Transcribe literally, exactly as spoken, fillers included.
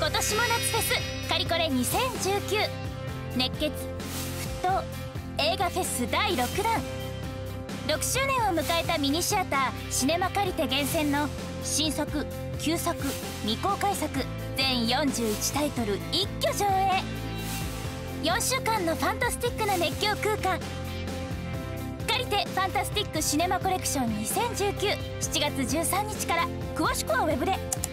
今年も夏フェスカリコレにせんじゅうきゅう熱血沸騰映画フェスだいろくだん、ろくしゅうねんを迎えたミニシアターシネマカリテ厳選の新作旧作未公開作全よんじゅういちタイトル一挙上映。よんしゅうかんのファンタスティックな熱狂空間、カリテファンタスティックシネマコレクションにせんじゅうきゅう しちがつじゅうさんにちから、詳しくはウェブで。